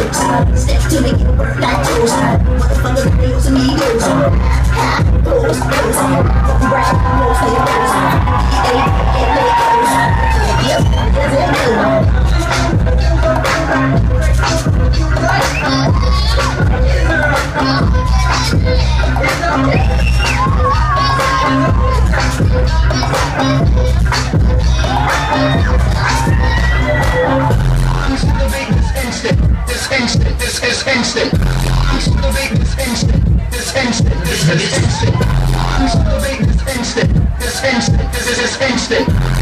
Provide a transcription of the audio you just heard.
Steps to make it work like those. Motherfuckers, reals amigos. Those. Right, no favors. Yep, there's a new. This is instant. I'm celebrating this instant. This instant. This is instant. I'm celebrating this instant. This instant. This is instant.